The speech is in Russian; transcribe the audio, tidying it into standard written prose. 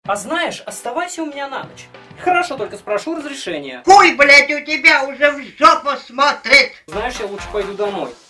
А знаешь, оставайся у меня на ночь. Хорошо, только спрошу разрешения. Хуй, блядь, у тебя уже в жопу смотрит. Знаешь, я лучше пойду домой.